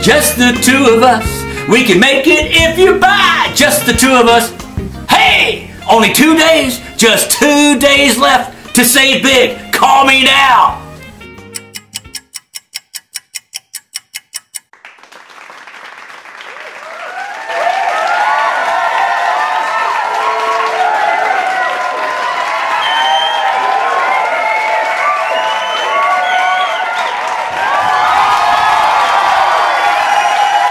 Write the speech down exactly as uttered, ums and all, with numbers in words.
Just the two of us. We can make it if you buy. Just the two of us. Hey, only two days. Just two days left to save big. Call me now.